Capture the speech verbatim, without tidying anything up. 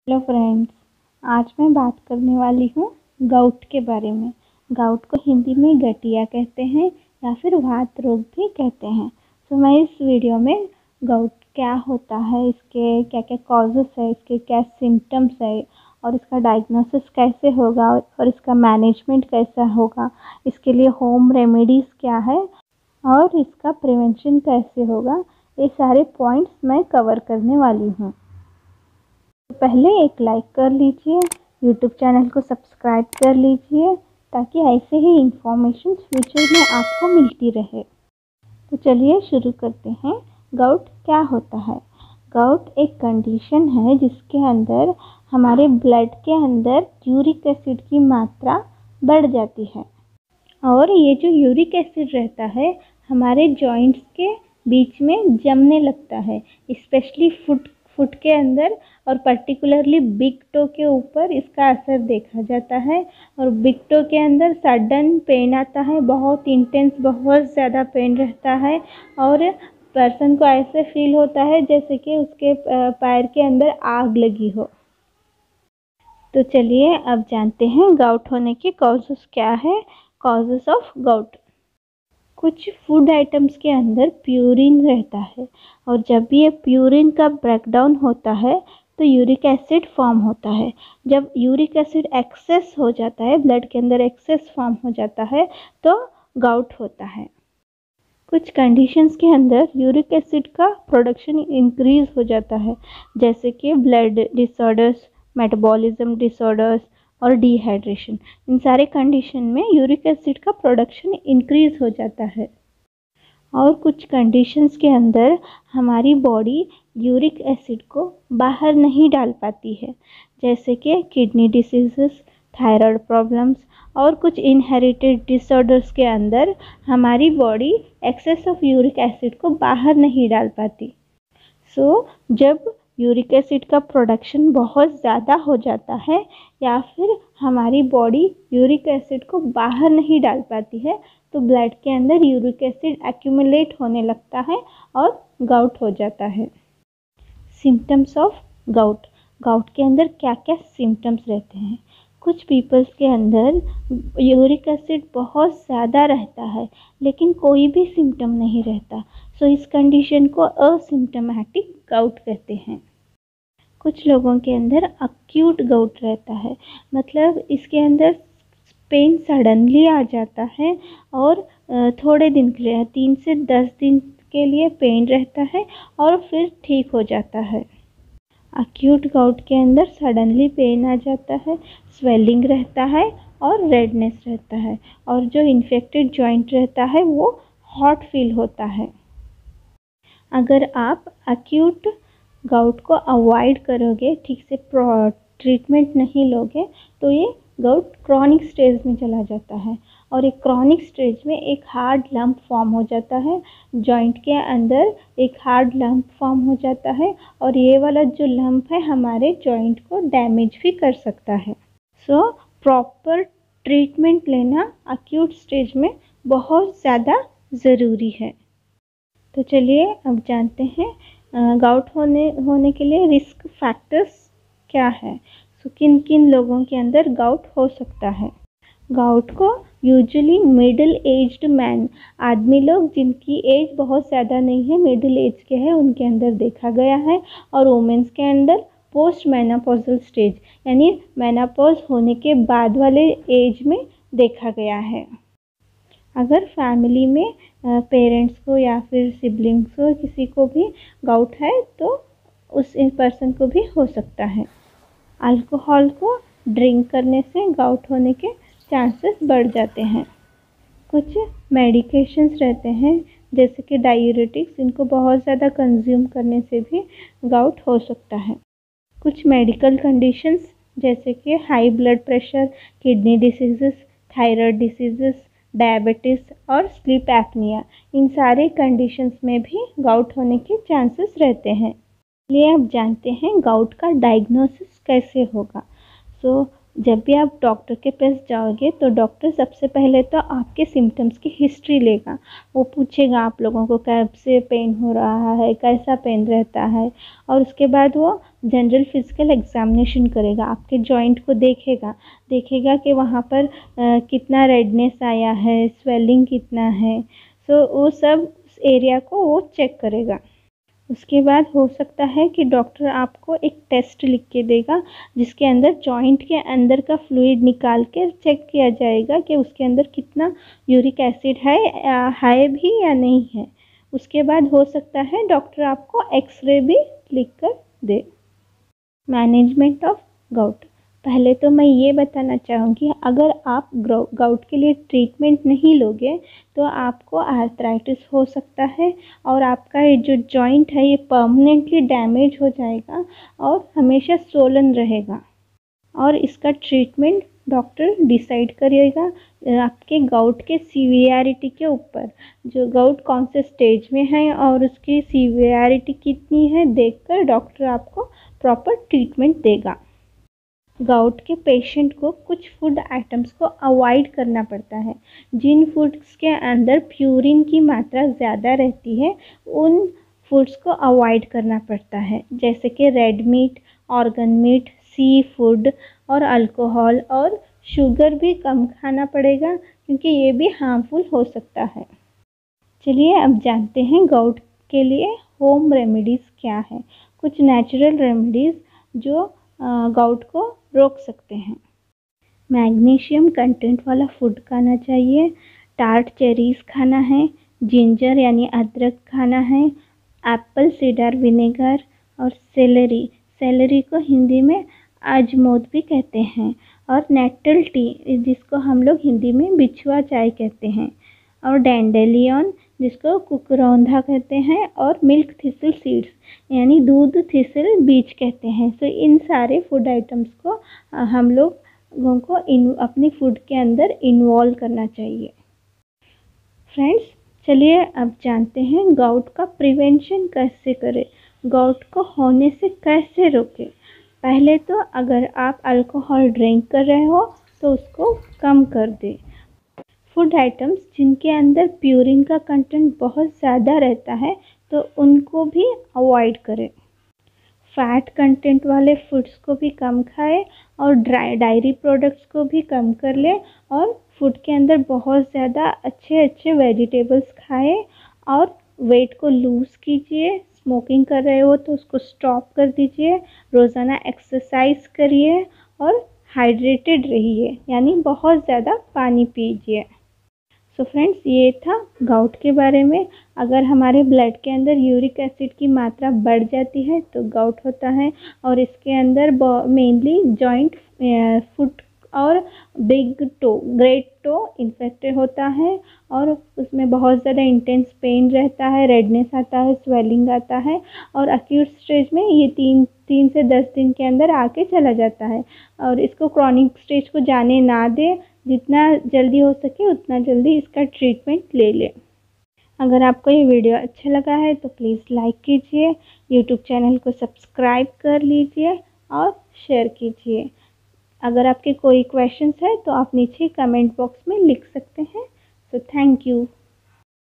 Hello friends, आज मैं बात करने वाली हूँ गाउट के बारे में। गाउट को हिंदी में गठिया कहते हैं या फिर वात रोग भी कहते हैं। तो मैं इस वीडियो में गाउट क्या होता है, इसके क्या क्या कॉजेस है, इसके क्या सिम्टम्स है और इसका डायग्नोसिस कैसे होगा और इसका मैनेजमेंट कैसा होगा, इसके लिए होम रेमेडीज़ क्या है और इसका प्रिवेंशन कैसे होगा, ये सारे पॉइंट्स मैं कवर करने वाली हूँ। तो पहले एक लाइक कर लीजिए, यूट्यूब चैनल को सब्सक्राइब कर लीजिए ताकि ऐसे ही इंफॉर्मेशन फ्यूचर में आपको मिलती रहे। तो चलिए शुरू करते हैं। गाउट क्या होता है? गाउट एक कंडीशन है जिसके अंदर हमारे ब्लड के अंदर यूरिक एसिड की मात्रा बढ़ जाती है और ये जो यूरिक एसिड रहता है हमारे जॉइंट्स के बीच में जमने लगता है, स्पेशली फुट फुट के अंदर और पर्टिकुलरली बिग टो के ऊपर इसका असर देखा जाता है। और बिग टो के अंदर सडन पेन आता है, बहुत इंटेंस, बहुत ज़्यादा पेन रहता है और पर्सन को ऐसे फील होता है जैसे कि उसके पैर के अंदर आग लगी हो। तो चलिए अब जानते हैं गाउट होने के कॉजेस क्या है। Causes of gout. कुछ फूड आइटम्स के अंदर प्यूरिन रहता है और जब भी ये प्यूरिन का ब्रेकडाउन होता है तो यूरिक एसिड फॉर्म होता है। जब यूरिक एसिड एक्सेस हो जाता है, ब्लड के अंदर एक्सेस फॉर्म हो जाता है तो गाउट होता है। कुछ कंडीशंस के अंदर यूरिक एसिड का प्रोडक्शन इंक्रीज हो जाता है, जैसे कि ब्लड डिसऑर्डर्स, मेटाबॉलिज्म डिसऑर्डर्स और डिहाइड्रेशन। इन सारे कंडीशन में यूरिक एसिड का प्रोडक्शन इंक्रीज हो जाता है। और कुछ कंडीशंस के अंदर हमारी बॉडी यूरिक एसिड को बाहर नहीं डाल पाती है, जैसे कि किडनी डिसीजेस, थायराइड प्रॉब्लम्स और कुछ इनहेरिटेड डिसऑर्डर्स के अंदर हमारी body excess of uric acid को बाहर नहीं डाल पाती। सो so, जब यूरिक एसिड का प्रोडक्शन बहुत ज़्यादा हो जाता है या फिर हमारी बॉडी यूरिक एसिड को बाहर नहीं डाल पाती है तो ब्लड के अंदर यूरिक एसिड एक्यूमुलेट होने लगता है और गाउट हो जाता है। Symptoms of gout. गाउट के अंदर क्या क्या सिम्टम्स रहते हैं? कुछ पीपल्स के अंदर यूरिक एसिड बहुत ज़्यादा रहता है लेकिन कोई भी सिम्टम नहीं रहता, सो इस कंडीशन को असिम्टोमेटिक गाउट कहते हैं। कुछ लोगों के अंदर अक्यूट गाउट रहता है, मतलब इसके अंदर पेन सडनली आ जाता है और थोड़े दिन के लिए, तीन से दस दिन के लिए पेन रहता है और फिर ठीक हो जाता है। अक्यूट गाउट के अंदर सडनली पेन आ जाता है, स्वेलिंग रहता है और रेडनेस रहता है और जो इन्फेक्टेड जॉइंट रहता है वो हॉट फील होता है। अगर आप अक्यूट गाउट को अवॉइड करोगे, ठीक से ट्रीटमेंट नहीं लोगे तो ये गाउट क्रॉनिक स्टेज में चला जाता है और एक क्रॉनिक स्टेज में एक हार्ड लंप फॉर्म हो जाता है, जॉइंट के अंदर एक हार्ड लंप फॉर्म हो जाता है और ये वाला जो लंप है हमारे जॉइंट को डैमेज भी कर सकता है। सो प्रॉपर ट्रीटमेंट लेना अक्यूट स्टेज में बहुत ज़्यादा ज़रूरी है। तो चलिए अब जानते हैं गाउट होने होने के लिए रिस्क फैक्टर्स क्या है। सो किन किन लोगों के अंदर गाउट हो सकता है? गाउट को यूजुअली मिडिल एज्ड मैन, आदमी लोग जिनकी एज बहुत ज़्यादा नहीं है, मिडिल एज के हैं, उनके अंदर देखा गया है। और वुमेन्स के अंदर पोस्ट मेनोपॉजल स्टेज, यानी मेनोपॉज होने के बाद वाले एज में देखा गया है। अगर फैमिली में पेरेंट्स को या फिर सिबलिंग्स को किसी को भी गाउट है तो उस पर्सन को भी हो सकता है। अल्कोहल को ड्रिंक करने से गाउट होने के चांसेस बढ़ जाते हैं। कुछ मेडिकेशंस रहते हैं जैसे कि डायूरेटिक्स, इनको बहुत ज़्यादा कंज्यूम करने से भी गाउट हो सकता है। कुछ मेडिकल कंडीशंस जैसे कि high blood pressure, kidney diseases, thyroid diseases, diabetes और स्लीप एपनिया, इन सारे कंडीशंस में भी गाउट होने के चांसेस रहते हैं। इसलिए अब जानते हैं गाउट का डायग्नोसिस कैसे होगा। सो जब भी आप डॉक्टर के पास जाओगे तो डॉक्टर सबसे पहले तो आपके सिम्टम्स की हिस्ट्री लेगा। वो पूछेगा आप लोगों को कब से पेन हो रहा है, कैसा पेन रहता है, और उसके बाद वो जनरल फिजिकल एग्जामिनेशन करेगा, आपके जॉइंट को देखेगा देखेगा कि वहाँ पर आ, कितना रेडनेस आया है, स्वेलिंग कितना है। सो वो सब उस एरिया को वो चेक करेगा। उसके बाद हो सकता है कि डॉक्टर आपको एक टेस्ट लिख के देगा जिसके अंदर जॉइंट के अंदर का फ्लूइड निकाल के चेक किया जाएगा कि उसके अंदर कितना यूरिक एसिड है, है भी या नहीं है। उसके बाद हो सकता है डॉक्टर आपको एक्सरे भी लिख कर दे। Management of gout. पहले तो मैं ये बताना चाहूँगी, अगर आप गाउट के लिए ट्रीटमेंट नहीं लोगे तो आपको आर्थराइटिस हो सकता है और आपका ये जो जॉइंट है ये परमानेंटली डैमेज हो जाएगा और हमेशा स्वोलन रहेगा। और इसका ट्रीटमेंट डॉक्टर डिसाइड करिएगा आपके गाउट के सीवियरिटी के ऊपर, जो गाउट कौन से स्टेज में है और उसकी सीवियरिटी कितनी है देखकर डॉक्टर आपको प्रॉपर ट्रीटमेंट देगा। गाउट के पेशेंट को कुछ फूड आइटम्स को अवॉइड करना पड़ता है। जिन फूड्स के अंदर प्यूरिन की मात्रा ज़्यादा रहती है उन फूड्स को अवॉइड करना पड़ता है, जैसे कि red meat, organ meat, seafood और अल्कोहल, और शुगर भी कम खाना पड़ेगा क्योंकि ये भी हार्मफुल हो सकता है। चलिए अब जानते हैं गाउट के लिए होम रेमेडीज़ क्या है, कुछ नेचुरल रेमेडीज़ जो गाउट को रोक सकते हैं। मैग्नीशियम कंटेंट वाला फूड खाना चाहिए, टार्ट चेरीज़ खाना है, जिंजर यानी अदरक खाना है, एप्पल सीडर विनेगर, और सेलरी सेलरी को हिंदी में अजमोद भी कहते हैं, और नेटल टी जिसको हम लोग हिंदी में बिछुआ चाय कहते हैं, और डैंडेलियन जिसको कुकरौंधा कहते हैं, और मिल्क थिसल सीड्स यानी दूध थिसल बीज कहते हैं। सो इन सारे फूड आइटम्स को हम लोगों को इन अपने फूड के अंदर इन्वॉल्व करना चाहिए। फ्रेंड्स, चलिए अब जानते हैं गाउट का प्रिवेंशन कैसे करें, गाउट को होने से कैसे रोकें। पहले तो अगर आप अल्कोहल ड्रिंक कर रहे हो तो उसको कम कर दें। फूड आइटम्स जिनके अंदर प्यूरिन का कंटेंट बहुत ज़्यादा रहता है तो उनको भी अवॉइड करें। फैट कंटेंट वाले फूड्स को भी कम खाएं और ड्राई डायरी प्रोडक्ट्स को भी कम कर लें, और फूड के अंदर बहुत ज़्यादा अच्छे अच्छे वेजिटेबल्स खाएं, और वेट को लूज़ कीजिए। स्मोकिंग कर रहे हो तो उसको स्टॉप कर दीजिए, रोज़ाना एक्सरसाइज करिए और हाइड्रेटेड रहिए यानी बहुत ज़्यादा पानी पीजिए। सो फ्रेंड्स, ये था गाउट के बारे में। अगर हमारे ब्लड के अंदर यूरिक एसिड की मात्रा बढ़ जाती है तो गाउट होता है, और इसके अंदर मेनली जॉइंट, फुट और big toe, great toe infected होता है, और उसमें बहुत ज़्यादा इंटेंस पेन रहता है, रेडनेस आता है, स्वेलिंग आता है, और एक्यूट स्टेज में ये तीन तीन से दस दिन के अंदर आके चला जाता है। और इसको क्रॉनिक स्टेज को जाने ना दे, जितना जल्दी हो सके उतना जल्दी इसका ट्रीटमेंट ले लें। अगर आपको ये वीडियो अच्छा लगा है तो प्लीज़ लाइक कीजिए, यूट्यूब चैनल को सब्सक्राइब कर लीजिए और शेयर कीजिए। अगर आपके कोई क्वेश्चंस है तो आप नीचे कमेंट बॉक्स में लिख सकते हैं। So thank you.